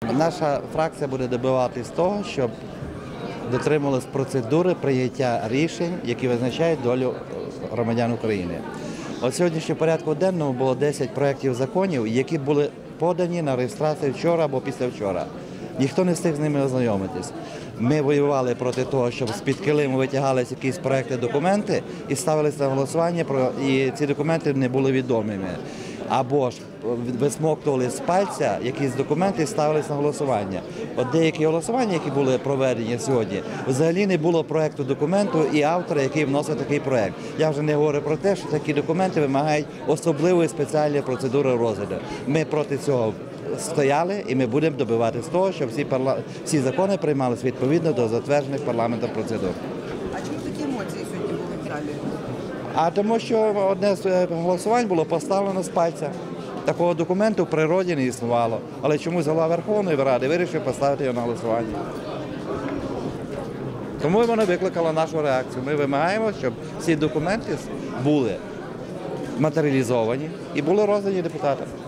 Наша фракція буде добиватись того, щоб дотримувалась процедури прийняття рішень, які визначають долю громадян України. От сьогоднішньо в порядку денному було 10 проєктів законів, які були подані на реєстрацію вчора або післявчора. Ніхто не встиг з ними ознайомитись. Ми воювали проти того, щоб з-під килиму витягалися якісь проекти, документи і ставилися на голосування, і ці документи не були відомими. Або ж висмоктували з пальця якісь документи і ставилися на голосування. От деякі голосування, які були проведені сьогодні, взагалі не було проєкту документу і автора, який вносить такий проєкт. Я вже не говорю про те, що такі документи вимагають особливої спеціальної процедури розгляду. Ми проти цього стояли і ми будемо добиватися того, щоб всі закони приймалися відповідно до затверджених парламентом процедур. А чому такі емоції сьогодні були в залі? А тому що одне з голосувань було поставлено з пальця. Такого документу в природі не існувало. Але чомусь голова Верховної Ради вирішив поставити його на голосування. Тому воно викликало нашу реакцію. Ми вимагаємо, щоб всі документи були матеріалізовані і були роздані депутатам.